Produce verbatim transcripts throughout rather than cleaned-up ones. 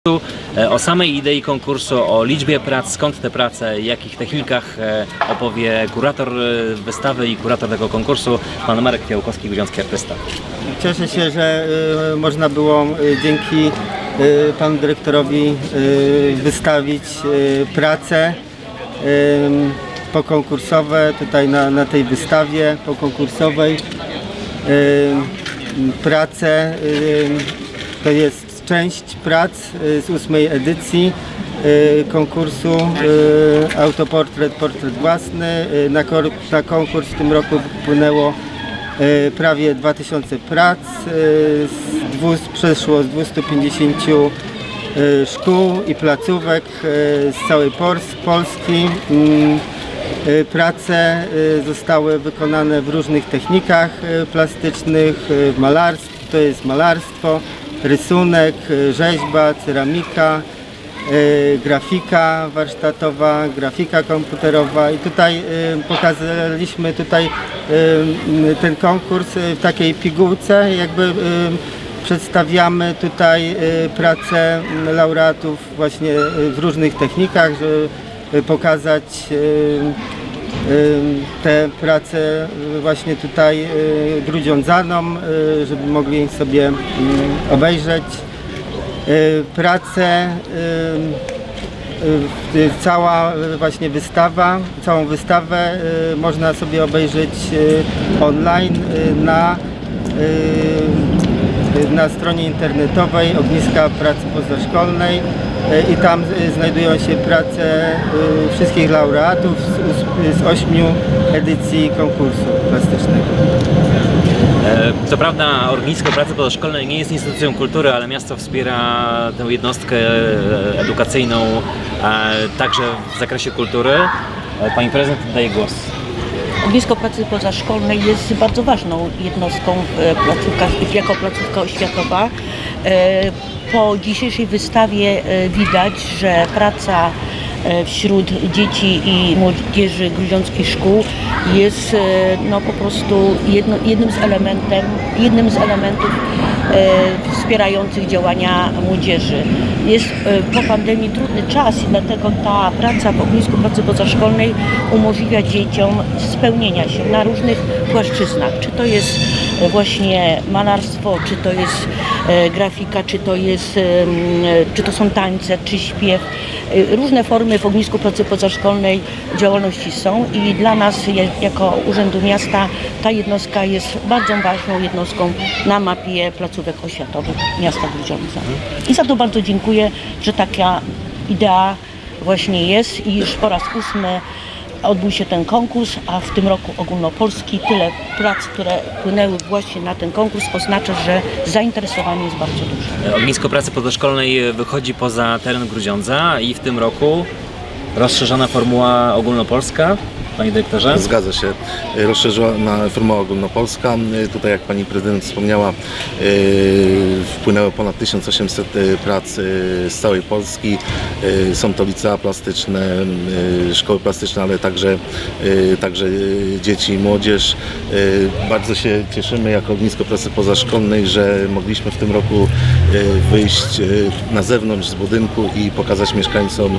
O samej idei konkursu, o liczbie prac, skąd te prace, jakich technikach opowie kurator wystawy i kurator tego konkursu, pan Marek Fiałkowski, grudziącki artysta. Cieszę się, że y, można było y, dzięki y, panu dyrektorowi y, wystawić y, prace y, pokonkursowe tutaj na, na tej wystawie pokonkursowej. Y, prace y, to jest część prac z ósmej edycji konkursu Autoportret, portret własny. Na, na konkurs w tym roku wpłynęło prawie dwa tysiące prac, z dwu, przeszło z dwustu pięćdziesięciu szkół i placówek z całej Polski. Prace zostały wykonane w różnych technikach plastycznych, malarstwo, to jest malarstwo, rysunek, rzeźba, ceramika, y, grafika warsztatowa, grafika komputerowa i tutaj y, pokazaliśmy tutaj y, ten konkurs w takiej pigułce, jakby y, przedstawiamy tutaj y, pracę laureatów właśnie w różnych technikach, żeby pokazać y, te prace właśnie tutaj grudziądzanom, żeby mogli sobie obejrzeć. Prace, cała właśnie wystawa, całą wystawę można sobie obejrzeć online na na stronie internetowej Ogniska Pracy Pozaszkolnej i tam znajdują się prace wszystkich laureatów z ośmiu edycji konkursu plastycznego. Co prawda Ognisko Pracy Pozaszkolnej nie jest instytucją kultury, ale miasto wspiera tę jednostkę edukacyjną także w zakresie kultury. Pani prezydent daje głos. Ognisko Pracy Pozaszkolnej jest bardzo ważną jednostką placówka, jako placówka oświatowa. Po dzisiejszej wystawie widać, że praca wśród dzieci i młodzieży grudziąckich szkół jest no, po prostu jedno, jednym, z elementem, jednym z elementów e, wspierających działania młodzieży. Jest e, po pandemii trudny czas i dlatego ta praca w Ognisku Pracy Pozaszkolnej umożliwia dzieciom spełnienia się na różnych płaszczyznach. Czy to jest właśnie malarstwo, czy to jest e, grafika, czy to jest, e, czy to są tańce, czy śpiew. Różne formy w Ognisku Pracy Pozaszkolnej działalności są i dla nas jako Urzędu Miasta ta jednostka jest bardzo ważną jednostką na mapie placówek oświatowych miasta Grudziądza. I za to bardzo dziękuję, że taka idea właśnie jest i już po raz ósmy odbył się ten konkurs, a w tym roku ogólnopolski. Tyle prac, które wpłynęły właśnie na ten konkurs, oznacza, że zainteresowanie jest bardzo duże. Ognisko Pracy Pozaszkolnej wychodzi poza teren Grudziądza i w tym roku rozszerzona formuła ogólnopolska. Panie dyrektorze? Zgadza się. Rozszerzona formuła ogólnopolska. Tutaj, jak pani prezydent wspomniała, wpłynęło ponad tysiąc osiemset prac z całej Polski. Są to licea plastyczne, szkoły plastyczne, ale także, także dzieci i młodzież. Bardzo się cieszymy jako Ognisko Pracy Pozaszkolnej, że mogliśmy w tym roku wyjść na zewnątrz z budynku i pokazać mieszkańcom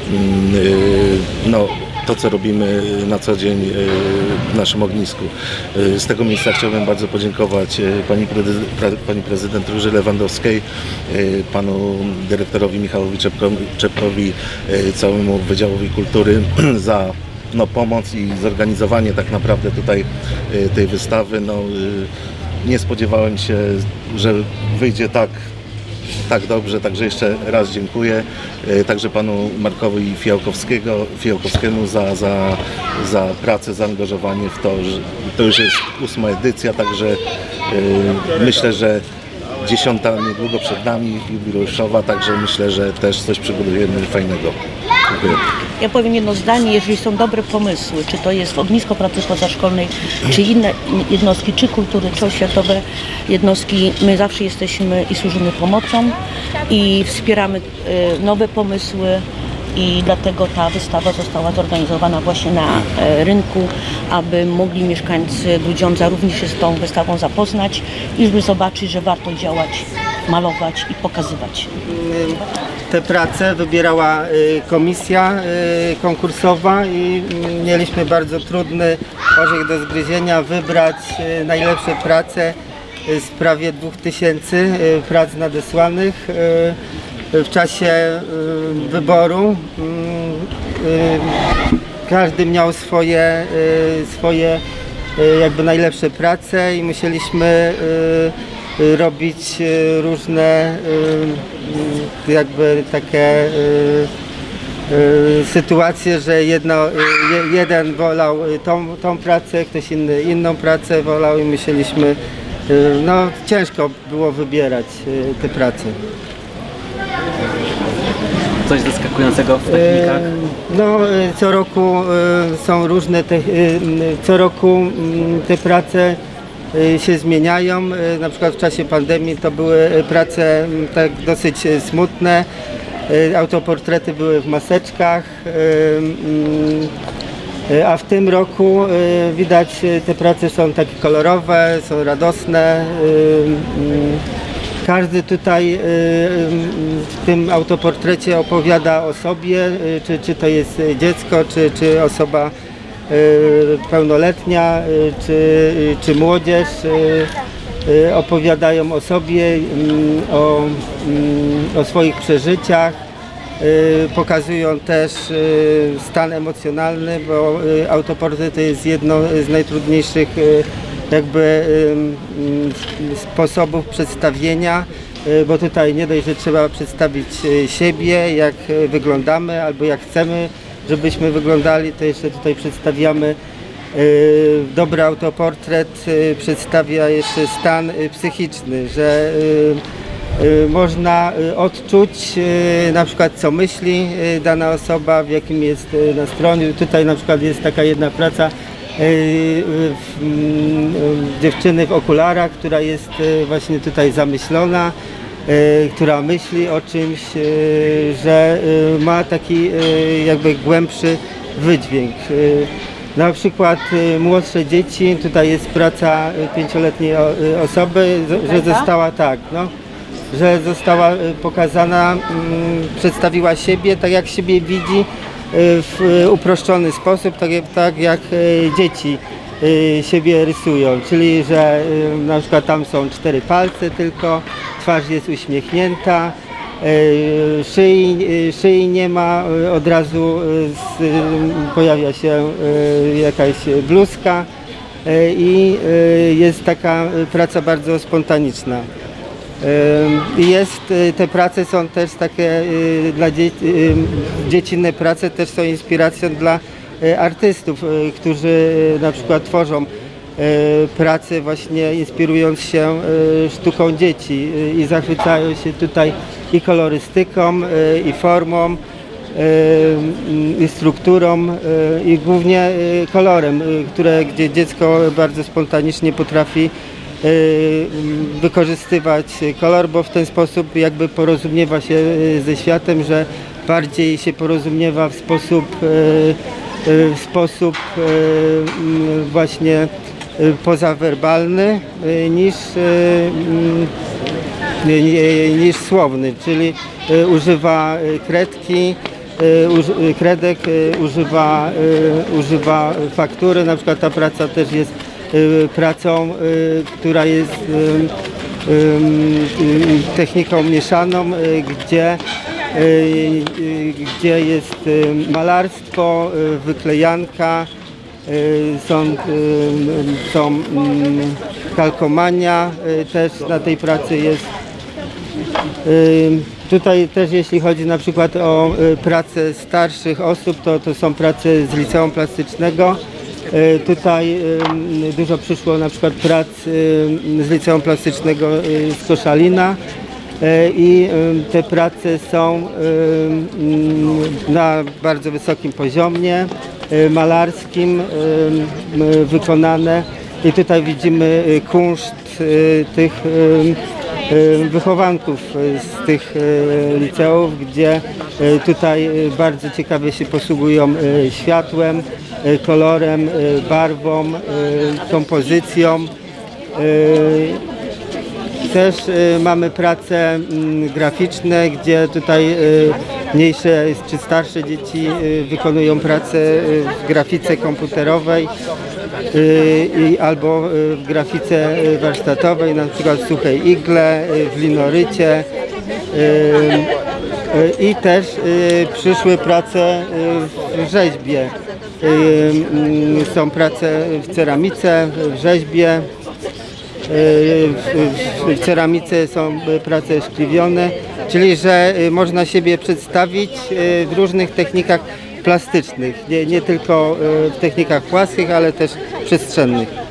no, to, co robimy na co dzień w naszym ognisku. Z tego miejsca chciałbym bardzo podziękować pani, prezydent, pani prezydent Róży Lewandowskiej, panu dyrektorowi Michałowi Czepkowi, całemu Wydziałowi Kultury za no, pomoc i zorganizowanie tak naprawdę tutaj tej wystawy. No, nie spodziewałem się, że wyjdzie tak tak dobrze, także jeszcze raz dziękuję. Także panu Markowi Fiałkowskiego, Fiałkowskiemu za, za, za pracę, zaangażowanie w to, że to już jest ósma edycja, także yy, myślę, że dziesiąta niedługo przed nami, jubileuszowa, także myślę, że też coś przygotujemy fajnego. Dziękuję. Ja powiem jedno zdanie, jeżeli są dobre pomysły, czy to jest w Ognisko Pracy Pozaszkolnej, czy inne jednostki, czy kultury, czy oświatowe jednostki, my zawsze jesteśmy i służymy pomocą i wspieramy nowe pomysły i dlatego ta wystawa została zorganizowana właśnie na rynku, aby mogli mieszkańcy Grudziądza również się z tą wystawą zapoznać i żeby zobaczyć, że warto działać, malować i pokazywać. te prace wybierała komisja konkursowa i mieliśmy bardzo trudny orzech do zgryzienia, wybrać najlepsze prace z prawie dwóch tysięcy prac nadesłanych. W czasie wyboru każdy miał swoje, swoje jakby najlepsze prace i musieliśmy robić różne jakby takie sytuacje, że jedno, jeden wolał tą, tą pracę, ktoś inny inną pracę wolał i musieliśmy, no ciężko było wybierać te prace. Coś zaskakującego w technikach? No, co roku są różne, te, co roku te prace się zmieniają. Na przykład w czasie pandemii to były prace tak dosyć smutne. Autoportrety były w maseczkach, a w tym roku widać, te prace są takie kolorowe, są radosne. Każdy tutaj w tym autoportrecie opowiada o sobie, czy, czy to jest dziecko, czy, czy osoba pełnoletnia, czy, czy młodzież. Opowiadają o sobie, o, o swoich przeżyciach. Pokazują też stan emocjonalny, bo autoportret to jest jedno z najtrudniejszych jakby sposobów przedstawienia, bo tutaj nie dość, że trzeba przedstawić siebie, jak wyglądamy albo jak chcemy, żebyśmy wyglądali, to jeszcze tutaj przedstawiamy dobry autoportret, przedstawia jeszcze stan psychiczny, że można odczuć na przykład co myśli dana osoba, w jakim jest nastroju. Tutaj na przykład jest taka jedna praca dziewczyny w okularach, która jest właśnie tutaj zamyślona, która myśli o czymś, że ma taki jakby głębszy wydźwięk. Na przykład młodsze dzieci, tutaj jest praca pięcioletniej osoby, że została tak, no, że została pokazana, przedstawiła siebie tak jak siebie widzi, w uproszczony sposób, tak jak, tak jak dzieci siebie rysują, czyli że na przykład tam są cztery palce tylko, twarz jest uśmiechnięta, szyi, szyi nie ma, od razu pojawia się jakaś bluzka i jest taka praca bardzo spontaniczna. Jest, te prace są też takie dla dzieci, dziecinne prace też są inspiracją dla artystów, którzy na przykład tworzą prace właśnie inspirując się sztuką dzieci i zachwycają się tutaj i kolorystyką, i formą, i strukturą, i głównie kolorem, które, gdzie dziecko bardzo spontanicznie potrafi wykorzystywać kolor, bo w ten sposób jakby porozumiewa się ze światem, że bardziej się porozumiewa w sposób, w sposób właśnie pozawerbalny niż, niż słowny, czyli używa kredki, kredek, używa, używa faktury. Na przykład ta praca też jest pracą, która jest techniką mieszaną, gdzie, gdzie jest malarstwo, wyklejanka, są, są kalkomania, też na tej pracy jest. Tutaj też jeśli chodzi na przykład o pracę starszych osób, to, to są prace z liceum plastycznego. Tutaj dużo przyszło na przykład prac z liceum plastycznego z Koszalina i te prace są na bardzo wysokim poziomie malarskim wykonane i tutaj widzimy kunszt tych wychowanków z tych liceów, gdzie tutaj bardzo ciekawie się posługują światłem, kolorem, barwą, kompozycją. też y, mamy prace y, graficzne, gdzie tutaj y, mniejsze czy starsze dzieci y, wykonują pracę y, w grafice komputerowej y, y, albo y, w grafice y, warsztatowej, na przykład w suchej igle, y, w linorycie. Y, I też y, przyszły prace y, w rzeźbie. Y, y, są prace w ceramice, w rzeźbie. Y, w, w ceramice są prace szkliwione, czyli że y, można siebie przedstawić y, w różnych technikach plastycznych, nie, nie tylko y, w technikach płaskich, ale też przestrzennych.